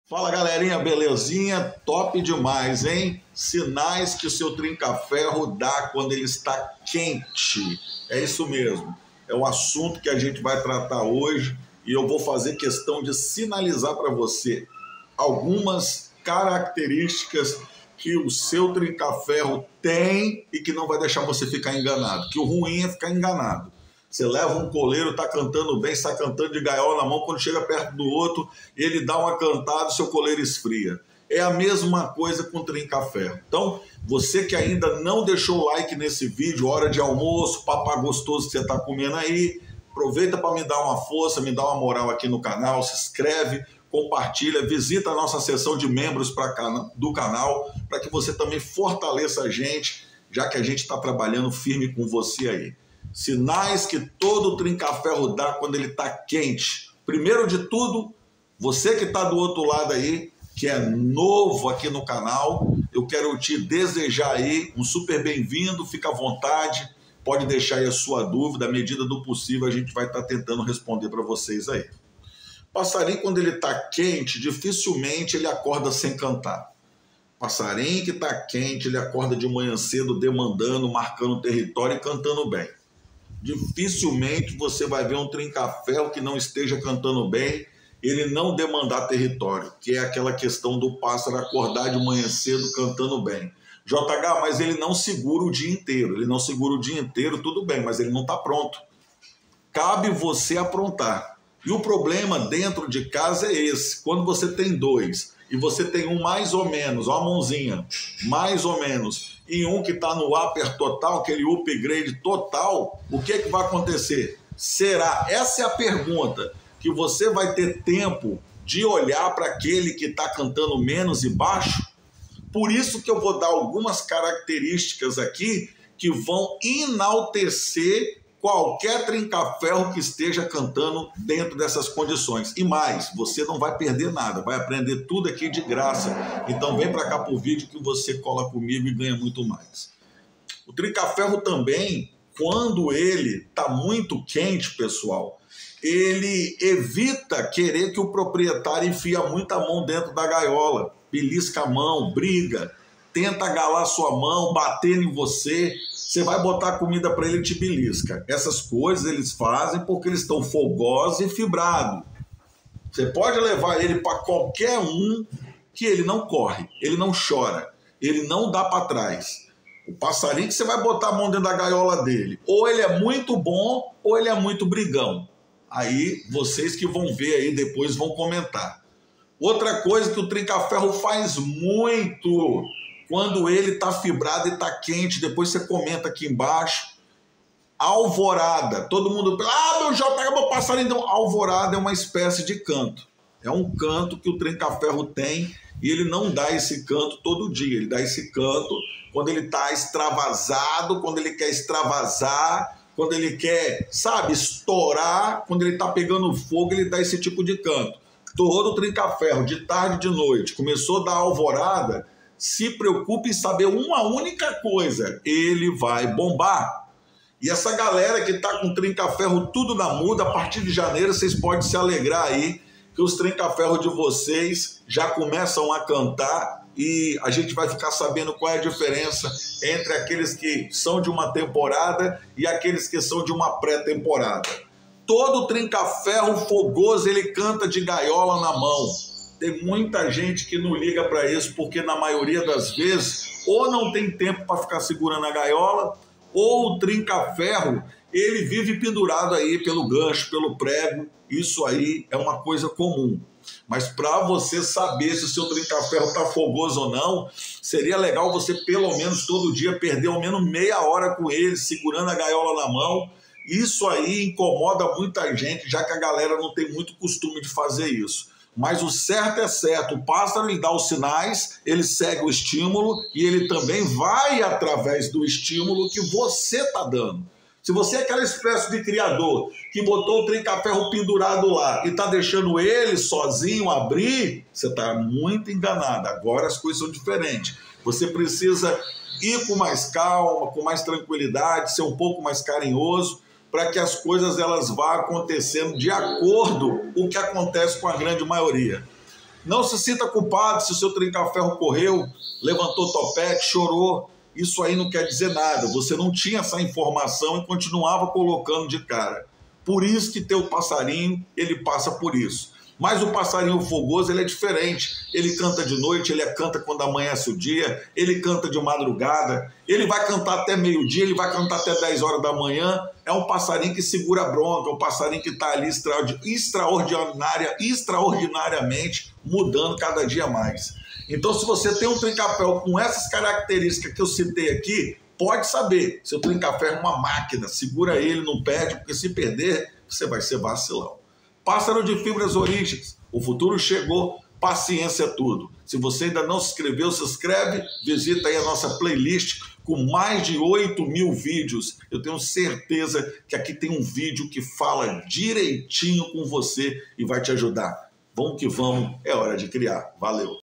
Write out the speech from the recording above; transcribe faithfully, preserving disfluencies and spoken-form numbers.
Fala galerinha, belezinha? Top demais, hein? Sinais que o seu trinca-ferro dá quando ele está quente. É isso mesmo. É o assunto que a gente vai tratar hoje e eu vou fazer questão de sinalizar para você algumas características que o seu trinca-ferro tem e que não vai deixar você ficar enganado. Que o ruim é ficar enganado. Você leva um coleiro, tá cantando bem, está cantando de gaiola na mão, quando chega perto do outro, ele dá uma cantada, seu coleiro esfria. É a mesma coisa com trinca-ferro. Então, você que ainda não deixou o like nesse vídeo, hora de almoço, papá gostoso que você está comendo aí, aproveita para me dar uma força, me dar uma moral aqui no canal, se inscreve, compartilha, visita a nossa seção de membros pra, do canal, para que você também fortaleça a gente, já que a gente está trabalhando firme com você aí. Sinais que todo trinca-ferro dá quando ele está quente. Primeiro de tudo, você que está do outro lado aí, que é novo aqui no canal, eu quero te desejar aí um super bem-vindo, fica à vontade, pode deixar aí a sua dúvida, à medida do possível a gente vai estar tentando responder para vocês aí. Passarinho, quando ele está quente, dificilmente ele acorda sem cantar. Passarinho que está quente, ele acorda de manhã cedo demandando, marcando território e cantando bem. Dificilmente você vai ver um trinca-ferro que não esteja cantando bem, ele não demandar território, que é aquela questão do pássaro acordar de manhã cedo cantando bem. J H, mas ele não segura o dia inteiro, ele não segura o dia inteiro, tudo bem, mas ele não está pronto. Cabe você aprontar. E o problema dentro de casa é esse, quando você tem dois e você tem um mais ou menos, ó a mãozinha, mais ou menos, e um que está no upper total, aquele upgrade total, o que, é que vai acontecer? Será? Essa é a pergunta, que você vai ter tempo de olhar para aquele que está cantando menos e baixo? Por isso que eu vou dar algumas características aqui que vão enaltecer qualquer trinca-ferro que esteja cantando dentro dessas condições. E mais, você não vai perder nada, vai aprender tudo aqui de graça. Então vem para cá pro vídeo que você cola comigo e ganha muito mais. O trinca-ferro também, quando ele está muito quente, pessoal, ele evita querer que o proprietário enfia muita mão dentro da gaiola, belisca a mão, briga, tenta agalar sua mão, bater em você. Você vai botar comida para ele e te belisca. Essas coisas eles fazem porque eles estão folgosos e fibrados. Você pode levar ele para qualquer um que ele não corre, ele não chora, ele não dá para trás. O passarinho que você vai botar a mão dentro da gaiola dele, ou ele é muito bom ou ele é muito brigão. Aí vocês que vão ver aí depois vão comentar. Outra coisa que o trinca-ferro faz muito, quando ele está fibrado e está quente, depois você comenta aqui embaixo, alvorada. Todo mundo, ah, meu J H, meu passarinho. Então, alvorada é uma espécie de canto. É um canto que o trinca-ferro tem e ele não dá esse canto todo dia. Ele dá esse canto quando ele está extravasado, quando ele quer extravasar, quando ele quer, sabe, estourar, quando ele está pegando fogo, ele dá esse tipo de canto. Todo trinca-ferro, de tarde e de noite, começou a dar alvorada, se preocupe em saber uma única coisa, ele vai bombar. E essa galera que está com trinca-ferro tudo na muda, a partir de janeiro vocês podem se alegrar aí, que os trinca-ferro de vocês já começam a cantar e a gente vai ficar sabendo qual é a diferença entre aqueles que são de uma temporada e aqueles que são de uma pré-temporada. Todo trinca-ferro fogoso, ele canta de gaiola na mão. Tem muita gente que não liga para isso, porque na maioria das vezes, ou não tem tempo para ficar segurando a gaiola, ou o trinca-ferro, ele vive pendurado aí pelo gancho, pelo prego. Isso aí é uma coisa comum. Mas para você saber se o seu trinca-ferro está fogoso ou não, seria legal você pelo menos todo dia perder ao menos meia hora com ele, segurando a gaiola na mão. Isso aí incomoda muita gente, já que a galera não tem muito costume de fazer isso. Mas o certo é certo, o pássaro ele dá os sinais, ele segue o estímulo e ele também vai através do estímulo que você está dando. Se você é aquela espécie de criador que botou o trinca-ferro pendurado lá e está deixando ele sozinho abrir, você está muito enganado. Agora as coisas são diferentes. Você precisa ir com mais calma, com mais tranquilidade, ser um pouco mais carinhoso, para que as coisas elas vá acontecendo de acordo com o que acontece com a grande maioria. Não se sinta culpado se o seu trinca-ferro correu, levantou topete, chorou. Isso aí não quer dizer nada. Você não tinha essa informação e continuava colocando de cara. Por isso que teu passarinho, ele passa por isso. Mas o passarinho fogoso, ele é diferente. Ele canta de noite, ele canta quando amanhece o dia, ele canta de madrugada, ele vai cantar até meio-dia, ele vai cantar até dez horas da manhã. É um passarinho que segura a bronca, é um passarinho que está ali extraordinária, extraordinariamente mudando cada dia mais. Então, se você tem um trinca-ferro com essas características que eu citei aqui, pode saber, seu trinca-ferro é uma máquina, segura ele, não perde, porque se perder, você vai ser vacilão. Pássaro de Fibras Origens, o futuro chegou, paciência é tudo. Se você ainda não se inscreveu, se inscreve, visita aí a nossa playlist com mais de oito mil vídeos. Eu tenho certeza que aqui tem um vídeo que fala direitinho com você e vai te ajudar. Vamos que vamos, é hora de criar. Valeu!